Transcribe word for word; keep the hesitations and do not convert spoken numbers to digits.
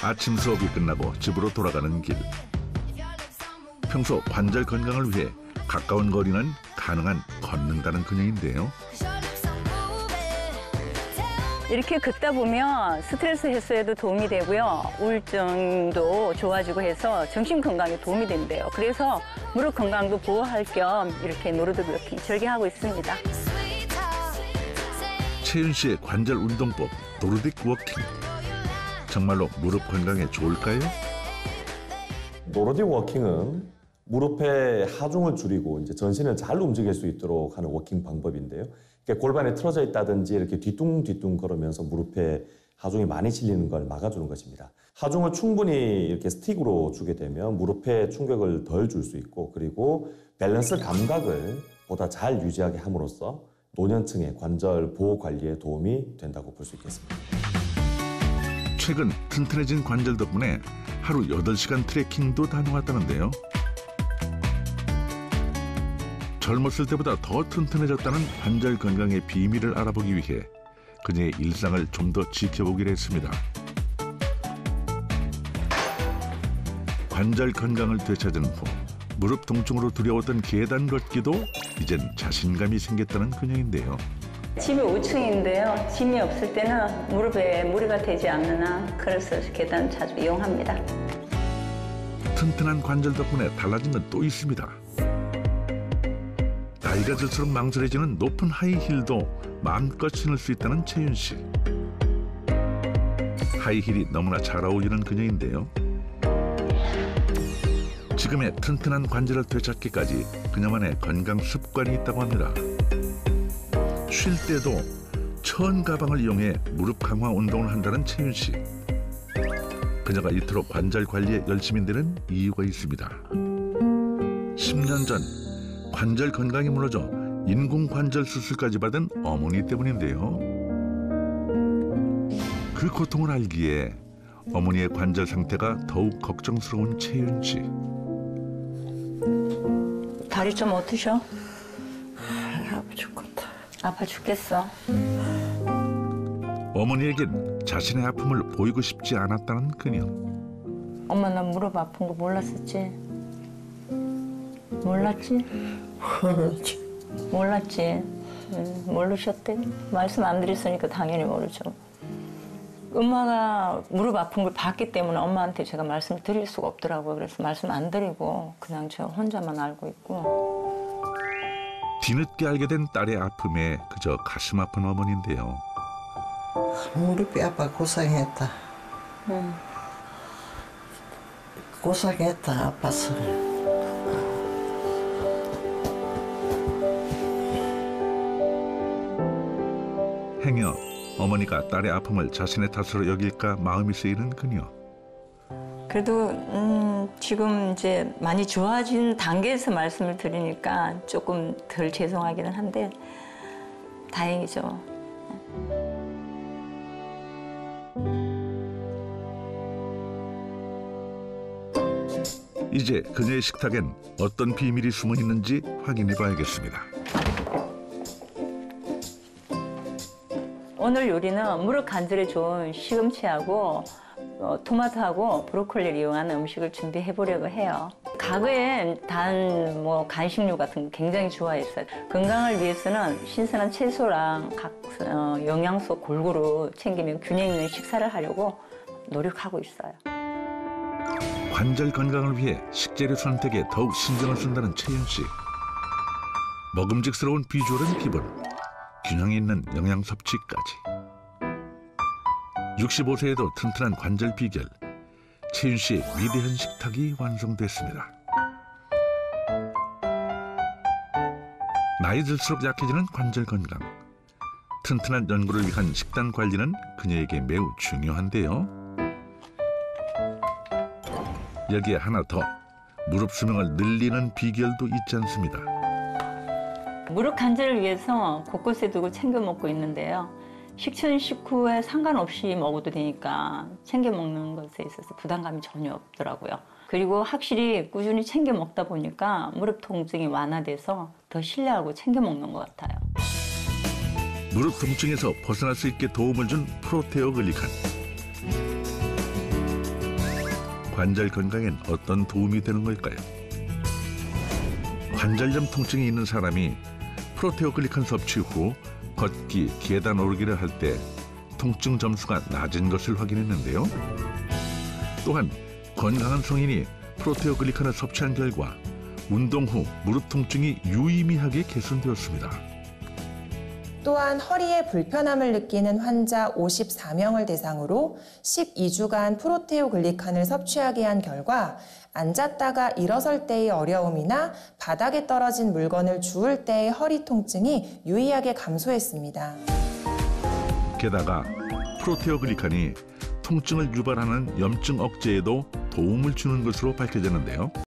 아침 수업이 끝나고 집으로 돌아가는 길. 평소 관절 건강을 위해 가까운 거리는 가능한 걷는다는 그녀인데요. 이렇게 걷다 보면 스트레스 해소에도 도움이 되고요. 우울증도 좋아지고 해서 정신 건강에 도움이 된대요. 그래서 무릎 건강도 보호할 겸 이렇게 노르딕 워킹 즐겨하고 있습니다. 채윤 씨의 관절 운동법 노르딕 워킹. 정말로 무릎 건강에 좋을까요? 노르딕 워킹은 무릎의 하중을 줄이고 이제 전신을 잘 움직일 수 있도록 하는 워킹 방법인데요. 그러니까 골반이 틀어져 있다든지 이렇게 뒤뚱뒤뚱 걸으면서 무릎에 하중이 많이 실리는 걸 막아주는 것입니다. 하중을 충분히 이렇게 스틱으로 주게 되면 무릎에 충격을 덜 줄 수 있고, 그리고 밸런스 감각을 보다 잘 유지하게 함으로써 노년층의 관절 보호 관리에 도움이 된다고 볼 수 있겠습니다. 최근 튼튼해진 관절 덕분에 하루 여덟 시간 트레킹도 다녀왔다는데요. 젊었을 때보다 더 튼튼해졌다는 관절 건강의 비밀을 알아보기 위해 그녀의 일상을 좀 더 지켜보기로 했습니다. 관절 건강을 되찾은 후 무릎 통증으로 두려웠던 계단 걷기도 이젠 자신감이 생겼다는 그녀인데요. 집이 오 층인데요. 짐이 없을 때는 무릎에 무리가 되지 않는 한 그래서 계단 자주 이용합니다. 튼튼한 관절 덕분에 달라진 건 또 있습니다. 나이가 들수록 망설여지는 높은 하이힐도 마음껏 신을 수 있다는 채윤 씨. 하이힐이 너무나 잘 어울리는 그녀인데요. 지금의 튼튼한 관절을 되찾기까지 그녀만의 건강 습관이 있다고 합니다. 쉴 때도 천 가방을 이용해 무릎 강화 운동을 한다는 채윤 씨. 그녀가 이토록 관절 관리에 열심히 되는 이유가 있습니다. 십 년 전 관절 건강이 무너져 인공관절 수술까지 받은 어머니 때문인데요. 그 고통을 알기에 어머니의 관절 상태가 더욱 걱정스러운 채윤 씨. 다리 좀 어떠셔? 아파 죽겠다. 아파 죽겠어. 어머니에겐 자신의 아픔을 보이고 싶지 않았다는 그녀. 엄마 나 무릎 아픈 거 몰랐었지? 몰랐지? 모르지. 몰랐지? 응, 모르셨대? 말씀 안 드렸으니까 당연히 모르죠. 엄마가 무릎 아픈 걸 봤기 때문에 엄마한테 제가 말씀을 드릴 수가 없더라고요. 그래서 말씀 안 드리고 그냥 저 혼자만 알고 있고. 뒤늦게 알게 된 딸의 아픔에 그저 가슴 아픈 어머니인데요. 무릎이 아파 고생했다. 응. 고생했다 아파서. 행여 어머니가 딸의 아픔을 자신의 탓으로 여길까 마음이 쓰이는 그녀. 그래도 음, 지금 이제 많이 좋아진 단계에서 말씀을 드리니까 조금 덜 죄송하기는 한데 다행이죠. 이제 그녀의 식탁엔 어떤 비밀이 숨어 있는지 확인해 봐야겠습니다. 오늘 요리는 무릎 관절에 좋은 시금치하고 어, 토마토하고 브로콜리를 이용한 음식을 준비해 보려고 해요. 과거엔 단 뭐 간식류 같은 거 굉장히 좋아했어요. 건강을 위해서는 신선한 채소랑 각 어, 영양소 골고루 챙기면 균형 있는 식사를 하려고 노력하고 있어요. 관절 건강을 위해 식재료 선택에 더욱 신경을 쓴다는 채윤 씨. 먹음직스러운 비주얼은 기본, 균형 있는 영양 섭취까지. 육십오 세에도 튼튼한 관절 비결, 채윤 씨의 위대한 식탁이 완성됐습니다. 나이 들수록 약해지는 관절 건강. 튼튼한 연구를 위한 식단 관리는 그녀에게 매우 중요한데요. 여기에 하나 더, 무릎 수명을 늘리는 비결도 있지 않습니다. 무릎 관절을 위해서 곳곳에 두고 챙겨 먹고 있는데요. 식전 식후에 상관없이 먹어도 되니까 챙겨 먹는 것에 있어서 부담감이 전혀 없더라고요. 그리고 확실히 꾸준히 챙겨 먹다 보니까 무릎 통증이 완화돼서 더 신뢰하고 챙겨 먹는 것 같아요. 무릎 통증에서 벗어날 수 있게 도움을 준 프로테오 글리칸. 관절 건강엔 어떤 도움이 되는 걸까요? 관절염 통증이 있는 사람이 프로테오글리칸 섭취 후 걷기, 계단 오르기를 할 때 통증 점수가 낮은 것을 확인했는데요. 또한 건강한 성인이 프로테오글리칸을 섭취한 결과 운동 후 무릎 통증이 유의미하게 개선되었습니다. 또한 허리에 불편함을 느끼는 환자 오십사 명을 대상으로 십이 주간 프로테오글리칸을 섭취하게 한 결과 앉았다가 일어설 때의 어려움이나 바닥에 떨어진 물건을 주울 때의 허리 통증이 유의하게 감소했습니다. 게다가 프로테오글리칸이 통증을 유발하는 염증 억제에도 도움을 주는 것으로 밝혀졌는데요.